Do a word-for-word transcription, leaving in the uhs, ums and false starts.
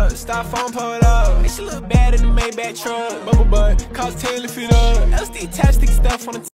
up, styrofoam pulled up. And she look bad in the Maybach truck. Bubble butt, cost ten to feet up. L S D attached, sticky stuff on the